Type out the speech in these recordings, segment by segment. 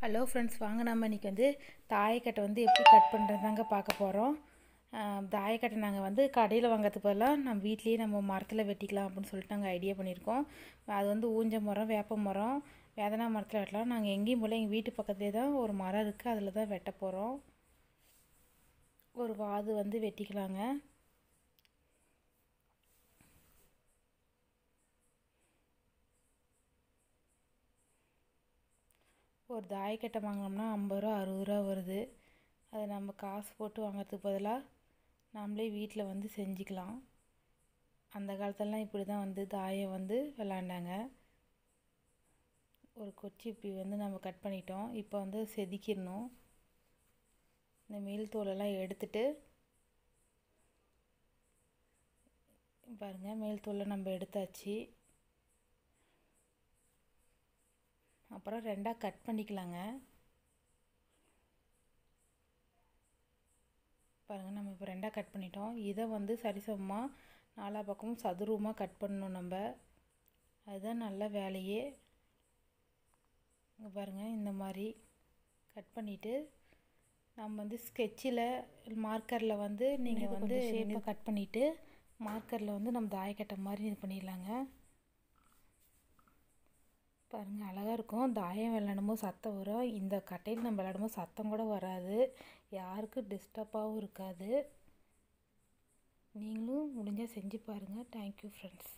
Hello friends, வாங்க நம்ம இன்றைக்கி வந்து தாயக்கட்டை வந்து எப்படி கட் பண்ணுறதாங்க பார்க்க போகிறோம். தாயக்கட்டை நாங்கள் கடையில் வாங்கிறதுக்கு பதிலாக நம்ம வீட்லேயே நம்ம மரத்தில் வெட்டிக்கலாம் அப்படின்னு சொல்லிட்டு நாங்கள் ஐடியா பண்ணியிருக்கோம். அது ஊஞ்ச மரம், வேப்ப மரம், வேதனா மரத்தில் வெட்டலாம். நாங்கள் எங்கேயும் போல் எங்கள் வீட்டு பக்கத்துலேயே தான் ஒரு மரம் இருக்குது, அதில் தான் வெட்ட போகிறோம். ஒரு வாது வெட்டிக்கலாங்க. ஒரு தாயக்கட்டை வாங்கினோம்னா 50 ரூபா 60 ரூபா வருது. அதை நம்ம காசு போட்டு வாங்கிறதுக்கு பதிலாக நம்மளே வீட்டில் செஞ்சுக்கலாம். அந்த காலத்துலலாம் இப்படி தான் தாயம் விளாண்டாங்க. ஒரு கொச்சி இப்படி நம்ம கட் பண்ணிட்டோம். இப்போ செதுக்கிடணும். இந்த மேல் தோலெல்லாம் எடுத்துட்டு பாருங்கள், மேல் தோலை நம்ம எடுத்தாச்சு. அப்புறம் ரெண்டாக கட் பண்ணிக்கலாங்க. பாருங்கள், நம்ம இப்போ ரெண்டாக கட் பண்ணிட்டோம். இதை சரிசமமாக நாலா பக்கமும் சதுரமாக கட் பண்ணணும் நம்ம. அதுதான் நல்ல வேலையே. இங்கே பாருங்கள், இந்த மாதிரி கட் பண்ணிவிட்டு நம்ம ஸ்கெட்சில் மார்க்கரில் நீங்கள் ஷேப்பை கட் பண்ணிவிட்டு மார்க்கரில் நம்ம தாயக்கட்டை மாதிரி இது பண்ணிடலாங்க. பாருங்கள், அழகாக இருக்கும். தாயம் விளையாடும்போது சத்தம் வரும். இந்த கட்டையில் நம்ம விளையாடும்போது சத்தம் கூட வராது, யாருக்கும் டிஸ்டர்பாகவும் இருக்காது. நீங்களும் முடிஞ்சால் செஞ்சு பாருங்கள். Thank you friends.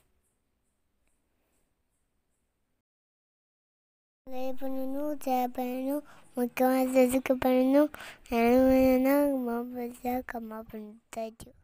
லைக் பண்ணணும், ஷேர் பண்ணணும், முக்கியமாக சப்ஸ்கிரைப் பண்ணணும். கமெண்ட் பண்ணணும். தேங்க்யூ.